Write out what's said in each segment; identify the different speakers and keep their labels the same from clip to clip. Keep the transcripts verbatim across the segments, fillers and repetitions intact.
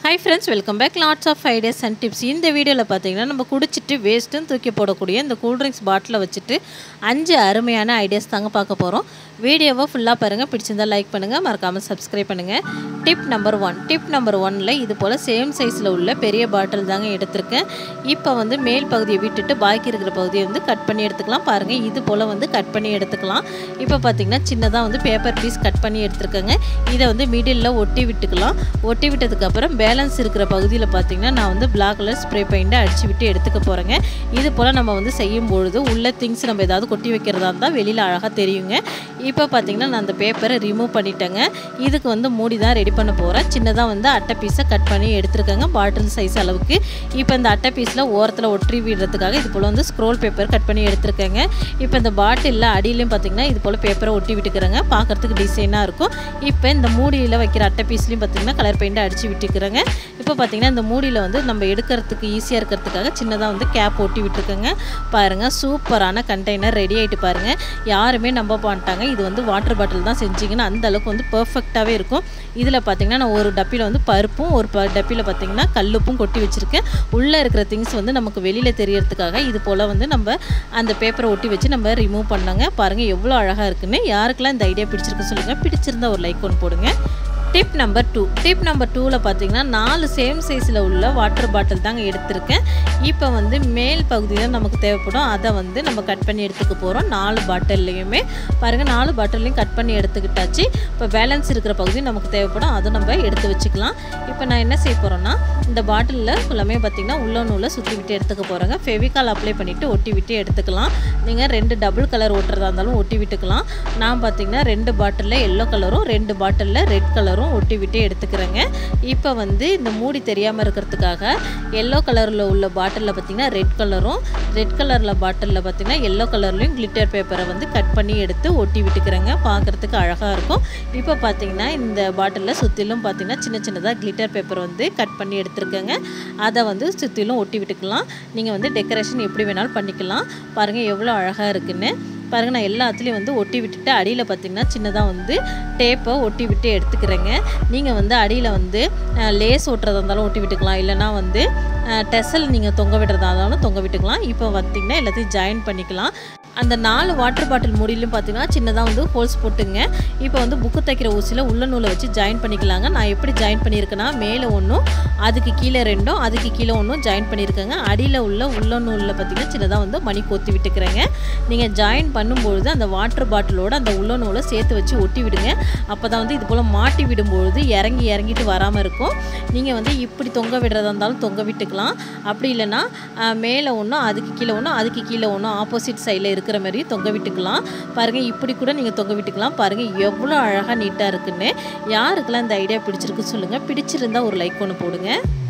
Speaker 1: Hi friends, welcome back. Lots of ideas and tips. இந்த வீடியோல பாத்தீங்கன்னா நம்ம குடிச்சிட்டு வேஸ்ட்னு தூக்கி போடக்கூடிய இந்த கூல் ட்ரிங்க்ஸ் பாட்டில வச்சிட்டு அஞ்சு அருமையான ஐடியாஸ் தாங்க பார்க்க போறோம். வீடியோவை ஃபுல்லா பாருங்க. பிடிச்சிருந்தா லைக் பண்ணுங்க, மறக்காம Subscribe பண்ணுங்க. Tip number one. Tip number one ல இது போல சேம் சைஸ்ல உள்ள பெரிய பாட்டில் தாங்க எடுத்துர்க்கேன். இப்போ வந்து மேல் பகுதியை விட்டுட்டு பாக்கி இருக்கிற பகுதியை வந்து கட் பண்ணி எடுத்துக்கலாம். பாருங்க இது போல வந்து கட் பண்ணி எடுத்துக்கலாம். இப்போ பாத்தீங்கன்னா சின்னதா வந்து பேப்பர் பீஸ் கட் பண்ணி எடுத்துர்க்கேங்க. இத வந்து மிடில்ல ஒட்டி விட்டுக்கலாம். ஒட்டி விட்டதுக்கு அப்புறம் பேலன்ஸ் இருக்கிற பகுதியில் பார்த்தீங்கன்னா நான் வந்து Black கலர் ஸ்ப்ரே பெயிண்ட் அடிச்சு விட்டு எடுத்துக்க போறேங்க. இது போல நம்ம வந்து செய்யும் பொழுது உள்ள திங்ஸ் நம்ம ஏதாவது கொட்டி வைக்கிறதா இருந்தா வெளியில அழகா தெரியுங்க. இப்போ பார்த்தீங்கன்னா நான் அந்த பேப்பரை ரிமூவ் பண்ணிட்டேங்க. இதுக்கு வந்து மூடி தான் ரெடி பண்ண போறேன். சின்னதா வந்து அட்டை பீஸை கட் பண்ணி எடுத்துருக்கேங்க பாட்டில் சைஸ் அளவுக்கு. இப்போ இந்த அட்டை பீஸ்ல ஓரத்துல ஒட்டி விடுறதுக்காக இது போல வந்து ஸ்க்ரோல் பேப்பர் கட் பண்ணி எடுத்துருக்கேங்க. இப்போ இந்த பாட்டில்ல அடியிலயும் பார்த்தீங்கன்னா இது போல பேப்பரை ஒட்டி விட்டுக்கிறேங்க. பார்க்கிறதுக்கு டிசைனா இருக்கும். இப்போ இந்த மூடியில வைக்கிற அட்டை பீஸ்லயும் பார்த்தீங்கன்னா கலர் பெயிண்ட் அடிச்சு விட்டுக்கிறேங்க. இப்போ பார்த்தீங்கன்னா இந்த மூடியில் வந்து நம்ம எடுக்கிறதுக்கு ஈஸியாக இருக்கிறதுக்காக சின்னதாக வந்து கேப் ஒட்டி விட்டுருக்கேங்க. பாருங்கள் சூப்பரான கண்டெய்னர் ரெடி ஆகிட்டு பாருங்கள். யாருமே நம்ப மாட்டாங்க இது வந்து வாட்டர் பாட்டில் தான் செஞ்சிங்கன்னா அந்த அளவுக்கு வந்து பர்ஃபெக்டாகவே இருக்கும். இதில் பார்த்தீங்கன்னா நான் ஒரு டப்பியில் வந்து பருப்பும் ஒரு ப டப்பியில் பார்த்தீங்கன்னா கல்லுப்பும் கொட்டி வச்சுருக்கேன். உள்ளே இருக்கிற திங்ஸ் வந்து நமக்கு வெளியில் தெரியறதுக்காக இது போல் வந்து நம்ம அந்த பேப்பரை ஒட்டி வச்சு நம்ம ரிமூவ் பண்ணாங்க. பாருங்கள் எவ்வளோ அழகாக இருக்குன்னு. யாருக்கெல்லாம் இந்த ஐடியா பிடிச்சிருக்கு சொல்லுங்கள். பிடிச்சிருந்தா ஒரு லைக் ஒன்று போடுங்க. Tip number two. Tip number டூவில் பார்த்தீங்கன்னா நாலு சேம் சைஸில் உள்ள வாட்டர் பாட்டில் தாங்க எடுத்திருக்கேன். இப்போ வந்து மேல் பகுதியில் நமக்கு தேவைப்படும் அதை வந்து நம்ம கட் பண்ணி எடுத்துக்க போகிறோம். நாலு பாட்டில்லையுமே பாருங்கள் நாலு பாட்டிலையும் கட் பண்ணி எடுத்துக்கிட்டாச்சு. இப்போ பேலன்ஸ் இருக்கிற பகுதி நமக்கு தேவைப்படும் அதை நம்ம எடுத்து வச்சுக்கலாம். இப்போ நான் என்ன செய்ய போகிறேன்னா இந்த பாட்டிலில் ஃபுல்லாமே பார்த்திங்கன்னா உள்ள நூலை சுற்றி விட்டு எடுத்துக்க போகிறேங்க. ஃபெவிகால் அப்ளை பண்ணிவிட்டு ஒட்டி விட்டு எடுத்துக்கலாம். நீங்கள் ரெண்டு டபுள் கலர் ஒட்டுறதா இருந்தாலும் ஒட்டி விட்டுக்கலாம். நான் பார்த்திங்கன்னா ரெண்டு பாட்டிலில் எல்லோ கலரும் ரெண்டு பாட்டிலில் ரெட் கலரும் ஒட்டி விட்டு எடுத்துக்கிறேங்க. இப்போ வந்து இந்த மூடி தெரியாமல் இருக்கிறதுக்காக எல்லோ கலரில் உள்ள பாட்டிலில் பார்த்தீங்கன்னா ரெட் கலரும் ரெட் கலரில் பாட்டிலில் பார்த்தீங்கன்னா எல்லோ கலர்லையும் கிளிட்டர் பேப்பரை வந்து கட் பண்ணி எடுத்து ஒட்டி விட்டுக்கிறேங்க. பார்க்குறதுக்கு அழகாக இருக்கும். இப்போ பார்த்தீங்கன்னா இந்த பாட்டிலில் சுற்றிலும் பார்த்தீங்கன்னா சின்ன சின்னதாக கிளிட்டர் பேப்பர் வந்து கட் பண்ணி எடுத்துருக்கேங்க. அதை வந்து சுற்றிலும் ஒட்டி விட்டுக்கலாம். நீங்கள் வந்து டெக்கரேஷன் எப்படி வேணாலும் பண்ணிக்கலாம். பாருங்கள் எவ்வளோ அழகாக இருக்குன்னு. பாருங்கள் நான் எல்லாத்துலேயும் வந்து ஒட்டி விட்டுட்டு அடியில் பார்த்திங்கன்னா சின்னதாக வந்து டேப்பை ஒட்டி விட்டு எடுத்துக்கிறேங்க. நீங்கள் வந்து அடியில் வந்து லேஸ் ஒட்டுறதா இருந்தாலும் ஒட்டி விட்டுக்கலாம். இல்லைனா வந்து டெசல் நீங்கள் தொங்க விடுறதா இருந்தாலும் தொங்க விட்டுக்கலாம். இப்போ பார்த்திங்கன்னா எல்லாத்தையும் ஜாயின் பண்ணிக்கலாம். அந்த நாலு வாட்டர் பாட்டில் மூடியிலும் பார்த்தீங்கன்னா சின்னதாக வந்து ஹோல்ஸ் போட்டுங்க. இப்போ வந்து புக்கு தைக்கிற ஊசியில் உள்ள நூலை வச்சு ஜாயின் பண்ணிக்கலாங்க. நான் எப்படி ஜாயின் பண்ணியிருக்கேன்னா மேலே ஒன்றும் அதுக்கு கீழே ரெண்டும் அதுக்கு கீழே ஒன்றும் ஜாயின் பண்ணியிருக்கேங்க. அடியில் உள்ள உள்ள நூலில் பார்த்தீங்கன்னா சின்னதாக வந்து மணி கொத்தி விட்டுக்கிறேங்க. நீங்கள் ஜாயின் பண்ணும்பொழுது அந்த வாட்டர் பாட்டிலோட அந்த உள்ள நூலை சேர்த்து வச்சு ஒட்டி விடுங்க. அப்போ தான் வந்து இது போல் மாட்டி விடும்பொழுது இறங்கி இறங்கிட்டு வராமல் இருக்கும். நீங்கள் வந்து இப்படி தொங்க விடுறதா இருந்தாலும் தொங்க விட்டுக்கலாம். அப்படி இல்லைன்னா மேலே ஒன்றும் அதுக்கு கீழே ஒன்றும் அதுக்கு கீழே ஒன்றும் ஆப்போசிட் சைடில் இருக்கிற மாதிரி தொங்க விட்டுக்கலாம். பாருங்கள் இப்படி கூட நீங்கள் தொங்க விட்டுக்கலாம். பாருங்கள் எவ்வளோ அழகாக நீட்டாக இருக்குன்னு. யாருக்கெல்லாம் இந்த ஐடியா பிடிச்சிருக்கு சொல்லுங்கள். பிடிச்சிருந்தா ஒரு லைக் ஒன்று போடுங்க.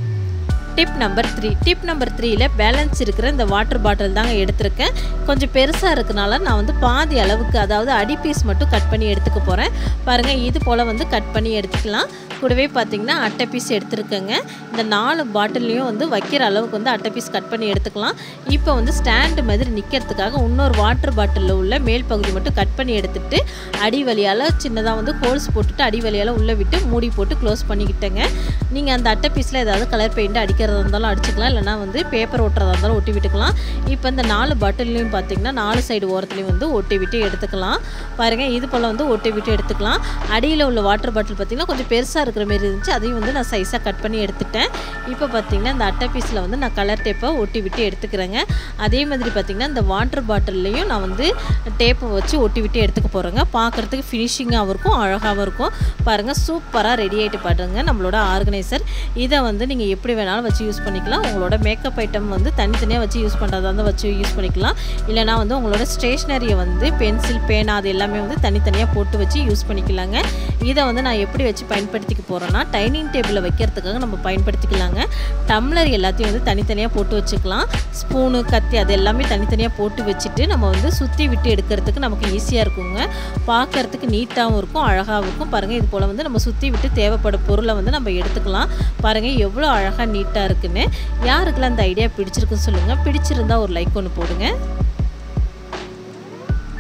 Speaker 1: Tip number three. Tip number த்ரீயில் பேலன்ஸ் இருக்கிற இந்த வாட்டர் பாட்டில் தாங்க எடுத்திருக்கேன். கொஞ்சம் பெருசாக இருக்கனால நான் வந்து பாதி அளவுக்கு அதாவது அடி பீஸ் மட்டும் கட் பண்ணி எடுத்துக்க போகிறேன். பாருங்கள் இது போல் வந்து கட் பண்ணி எடுத்துக்கலாம். கூடவே பார்த்திங்கன்னா அட்டை பீஸ் எடுத்துருக்கேங்க. இந்த நாலு பாட்டிலையும் வந்து வைக்கிற அளவுக்கு வந்து அட்டை பீஸ் கட் பண்ணி எடுத்துக்கலாம். இப்போ வந்து ஸ்டாண்டு மாதிரி நிற்கிறதுக்காக இன்னொரு வாட்டர் பாட்டிலில் உள்ள மேல் பகுதி மட்டும் கட் பண்ணி எடுத்துகிட்டு அடி வழியால் சின்னதாக வந்து ஹோல்ஸ் போட்டுட்டு அடி வழியால் உள்ளே விட்டு மூடி போட்டு க்ளோஸ் பண்ணிக்கிட்டேங்க. நீங்கள் அந்த அட்டை பீஸில் ஏதாவது கலர் பெயிண்ட் அடிக்கிறதா இருந்தாலும் அடிச்சுக்கலாம். இல்லைனா வந்து பேப்பர் ஒட்டுறதா இருந்தாலும் ஒட்டி விட்டுக்கலாம். இப்போ இந்த நாலு பாட்டிலையும் பார்த்திங்கன்னா நாலு சைடு ஓரத்துலையும் வந்து ஒட்டி விட்டு எடுத்துக்கலாம். பாருங்கள் இது போல் வந்து ஒட்டி விட்டு எடுத்துக்கலாம். அடியில் உள்ள வாட்டர் பாட்டில் பார்த்திங்கன்னா கொஞ்சம் பெருசாக இருக்கிற மாரி இருந்துச்சு. அதையும் வந்து நான் சைஸாக கட் பண்ணி எடுத்துட்டேன். இப்போ பார்த்திங்கன்னா இந்த அட்டை பீஸில் வந்து நான் கலர் டேப்பை ஒட்டி விட்டு எடுத்துக்கிறேங்க. அதே மாதிரி பார்த்திங்கன்னா இந்த வாட்டர் பாட்டில்லையும் நான் வந்து டேப்பை வச்சு ஒட்டி விட்டு எடுத்துக்க போகிறேங்க. பார்க்குறதுக்கு ஃபினிஷிங்காகவும் இருக்கும் அழகாகவும் இருக்கும். பாருங்கள் சூப்பராக ரெடி ஆகிட்டு பாருங்க நம்மளோட ஆர்கனைசர். இதை வந்து நீங்கள் எப்படி வேணாலும் வச்சு யூஸ் பண்ணிக்கலாம். உங்களோட மேக்கப் ஐட்டம் வந்து தனித்தனியாக வச்சு யூஸ் பண்ணுறதா இருந்தால் வச்சு யூஸ் பண்ணிக்கலாம். இல்லைனா வந்து உங்களோட ஸ்டேஷ்னரியை வந்து பென்சில் பேனா அது எல்லாமே வந்து தனித்தனியாக போட்டு வச்சு யூஸ் பண்ணிக்கலாங்க. இதை வந்து நான் எப்படி வச்சு பயன்படுத்திக்க போகிறோன்னா டைனிங் டேபிளில் வைக்கிறதுக்காக நம்ம பயன்படுத்திக்கலாங்க. டம்ளர் எல்லாத்தையும் வந்து தனித்தனியாக போட்டு வச்சுக்கலாம். ஸ்பூனு கத்தி அது எல்லாமே தனித்தனியாக போட்டு வச்சுட்டு நம்ம வந்து சுற்றி விட்டு எடுக்கிறதுக்கு நமக்கு ஈஸியாக இருக்குங்க. பார்க்குறதுக்கு நீட்டாகவும் இருக்கும் அழகாகவும் இருக்கும். பாருங்கள் இது போல் வந்து நம்ம சுற்றி விட்டு தேவைப்பட பொருளை வந்து நம்ம எடுத்துக்கலாம். பாருங்கள் எவ்வளோ அழகாக நீட்டாக இருக்குன்னு. யாருக்கெல்லாம் அந்த ஐடியா பிடிச்சிருக்குன்னு சொல்லுங்கள். பிடிச்சிருந்தா ஒரு லைக் ஒன்று போடுங்க.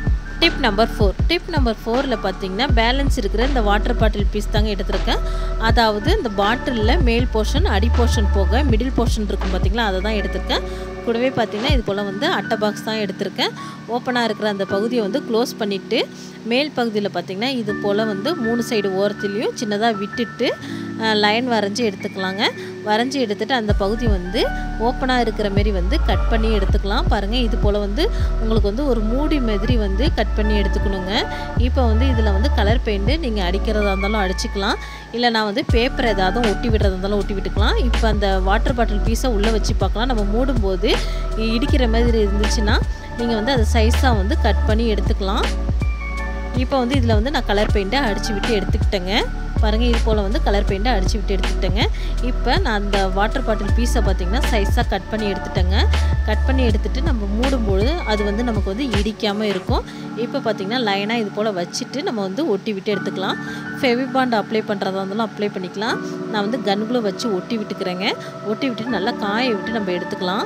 Speaker 1: Tip number four tip number ஃபோரில் பார்த்தீங்கன்னா பேலன்ஸ் இருக்கிற இந்த வாட்டர் பாட்டில் பீஸ் தாங்க எடுத்திருக்கேன். அதாவது இந்த பாட்டிலில் மேல் போர்ஷன் அடி போர்ஷன் போக மிடில் போர்ஷன் இருக்கும் பார்த்தீங்களா, அதை தான் எடுத்திருக்கேன். கூடவே பார்த்தீங்கன்னா இது போல் வந்து அட்டை பாக்ஸ் தான் எடுத்திருக்கேன். ஓப்பனாக இருக்கிற அந்த பகுதியை வந்து க்ளோஸ் பண்ணிவிட்டு மேல் பகுதியில் பார்த்திங்கன்னா இது போல் வந்து மூணு சைடு ஓரத்துலேயும் சின்னதாக விட்டுட்டு லைன் வரைஞ்சி எடுத்துக்கலாங்க. வரைஞ்சி எடுத்துகிட்டு அந்த பகுதி வந்து ஓப்பனாக இருக்கிற மாரி வந்து கட் பண்ணி எடுத்துக்கலாம். பாருங்கள், இது போல் வந்து உங்களுக்கு வந்து ஒரு மூடி மாதிரி வந்து கட் பண்ணி எடுத்துக்கணுங்க. இப்போ வந்து இதில் வந்து கலர் பெயிண்ட்டு நீங்கள் அடிக்கிறதா இருந்தாலும் அடிச்சுக்கலாம், இல்லை நான் வந்து பேப்பர் ஏதாவது ஒட்டி விடுறதா இருந்தாலும் ஒட்டி விட்டுக்கலாம். இப்போ அந்த வாட்டர் பாட்டில் பீஸை உள்ளே வச்சு பார்க்கலாம். நம்ம மூடும்போது இடிக்கிற மாதிரி இருந்துச்சுன்னா நீங்கள் வந்து அதை சைஸாக வந்து கட் பண்ணி எடுத்துக்கலாம். இப்போ வந்து இதில் வந்து நான் கலர் பெயிண்ட்டை அடித்து விட்டு எடுத்துக்கிட்டேங்க. பாருங்கள், இது போல் வந்து கலர் பெயிண்ட்டை அடித்து விட்டு எடுத்துக்கிட்டேங்க. இப்போ நான் அந்த வாட்டர் பாட்டில் பீஸை பார்த்திங்கன்னா சைஸாக கட் பண்ணி எடுத்துட்டேங்க. கட் பண்ணி எடுத்துகிட்டு நம்ம மூடும்போது அது வந்து நமக்கு வந்து இடிக்காமல் இருக்கும். இப்போ பார்த்திங்கன்னா லைனாக இது போல் வச்சுட்டு நம்ம வந்து ஒட்டி விட்டு எடுத்துக்கலாம். ஃபெவிபாண்ட் அப்ளை பண்ணுறதா இருந்தாலும் அப்ளை பண்ணிக்கலாம். நான் வந்து கன்குளோ வச்சு ஒட்டி விட்டுக்கிறேங்க. ஒட்டி விட்டுட்டு நல்லா காய விட்டு நம்ம எடுத்துக்கலாம்.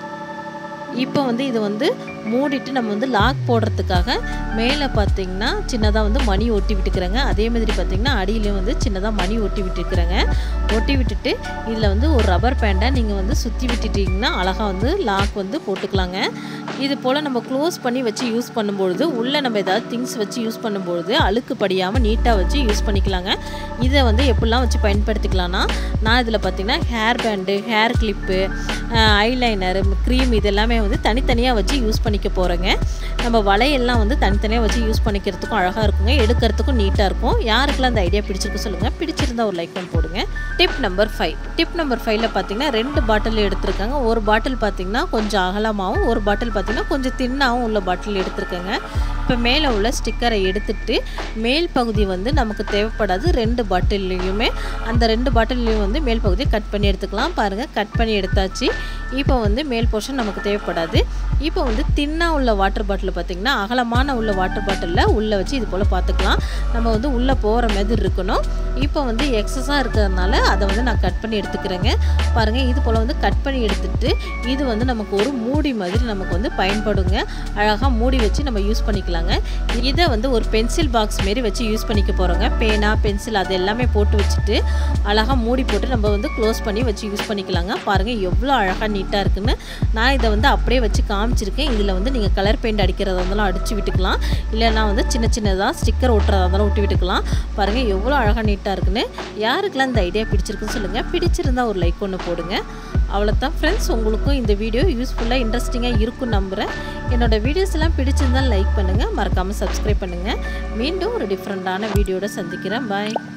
Speaker 1: இப்போ வந்து இது வந்து மூடிட்டு நம்ம வந்து லாக் போடுறதுக்காக மேலே பார்த்திங்கன்னா சின்னதாக வந்து மணி ஒட்டி விட்டுக்கிறேங்க. அதே மாதிரி பார்த்திங்கன்னா அடியிலையும் வந்து சின்னதாக மணி ஒட்டி விட்டுக்கிறேங்க. ஒட்டி விட்டுட்டு இதில் வந்து ஒரு ரப்பர் பேண்டை நீங்கள் வந்து சுற்றி விட்டுட்டிங்கன்னா அழகாக வந்து லாக் வந்து போட்டுக்கலாங்க. இது போல் நம்ம க்ளோஸ் பண்ணி வச்சு யூஸ் பண்ணும்பொழுது உள்ளே நம்ம ஏதாவது திங்ஸ் வச்சு யூஸ் பண்ணும்பொழுது அழுக்கு படியாமல் நீட்டாக வச்சு யூஸ் பண்ணிக்கலாங்க. இதை வந்து எப்படிலாம் வச்சு பயன்படுத்திக்கலாம்னா, நான் இதில் பார்த்திங்கன்னா hair band, hair clip, eyeliner, cream இதெல்லாமே வந்து தனித்தனியாக வச்சு யூஸ் பண்ணிக்க போகிறேங்க. நம்ம வளையெல்லாம் வந்து தனித்தனியாக வச்சு யூஸ் பண்ணிக்கிறதுக்கும் அழகாக இருக்குங்க, எடுக்கிறதுக்கும் நீட்டாக இருக்கும். யாருக்கெல்லாம் அந்த ஐடியா பிடிச்சிருக்கு சொல்லுங்கள். பிடிச்சிருந்தா ஒரு லைக் பண்ணி போடுங்க. Tip number five tip number ஃபைவ்ல பார்த்தீங்கன்னா ரெண்டு பாட்டில் எடுத்திருக்காங்க. ஒரு பாட்டில் பார்த்திங்கன்னா கொஞ்சம் அகலமாகவும், ஒரு பாட்டில் பார்த்திங்கன்னா கொஞ்சம் தின்னாகவும் உள்ள பாட்டில் எடுத்திருக்கேங்க. இப்போ மேலே உள்ள ஸ்டிக்கரை எடுத்துட்டு மேல் பகுதி வந்து நமக்கு தேவைப்படாது. ரெண்டு பாட்டில்லையுமே அந்த ரெண்டு பாட்டில்லையும் வந்து மேல் பகுதியை கட் பண்ணி எடுத்துக்கலாம். பாருங்கள், கட் பண்ணி எடுத்தாச்சு. இப்போ வந்து மேல் போர்ஷன் நமக்கு தேவைப்படாது. இப்போ வந்து தின்னா உள்ள வாட்டர் பாட்டில் பார்த்திங்கன்னா அகலமான உள்ள வாட்டர் பாட்டிலில் உள்ளே வச்சு இது போல் பார்த்துக்கலாம். நம்ம வந்து உள்ளே போகிற மாதிரி இருக்கணும். இப்போ வந்து எக்ஸஸாக இருக்கிறதுனால அதை வந்து நான் கட் பண்ணி எடுத்துக்கிறேங்க. பாருங்கள், இது போல் வந்து கட் பண்ணி எடுத்துகிட்டு இது வந்து நமக்கு ஒரு மூடி மாதிரி நமக்கு வந்து பயன்படுங்க. அழகாக மூடி வச்சு நம்ம யூஸ் பண்ணிக்கலாங்க. இதை வந்து ஒரு பென்சில் பாக்ஸ் மாரி வச்சு யூஸ் பண்ணிக்க போகிறோங்க. பேனா, பென்சில் அது எல்லாமே போட்டு வச்சுட்டு அழகாக மூடி போட்டு நம்ம வந்து க்ளோஸ் பண்ணி வச்சு யூஸ் பண்ணிக்கலாங்க. பாருங்கள், எவ்வளோ அழகாக நீட்டாக இருக்குன்னு. நான் இதை வந்து அப்படியே வச்சு காமிச்சிருக்கேன். இதில் வந்து நீங்கள் கலர் பெயிண்ட் அடிக்கிறதா இருந்தாலும் அடித்து விட்டுக்கலாம், இல்லைனா வந்து சின்ன சின்னதாக ஸ்டிக்கர் ஒட்டுறதா இருந்தாலும் ஒட்டி விட்டுக்கலாம். பாருங்கள், எவ்வளோ அழகாக நீட்டாக இருக்குன்னு. யாருக்கெல்லாம் இந்த ஐடியா பிடிச்சிருக்குன்னு சொல்லுங்கள். பிடிச்சிருந்தா ஒரு லைக் ஒன்று போடுங்க. அவ்வளோதான் ஃப்ரெண்ட்ஸ், உங்களுக்கும் இந்த வீடியோ யூஸ்ஃபுல்லாக இன்ட்ரெஸ்டிங்காக இருக்கும் நம்புகிறேன். என்னோடய வீடியோஸ் எல்லாம் பிடிச்சிருந்தால் லைக் பண்ணுங்கள், மறக்காமல் சப்ஸ்கிரைப் பண்ணுங்கள். மீண்டும் ஒரு டிஃப்ரெண்ட்டான வீடியோட சந்திக்கிறேன். பாய்.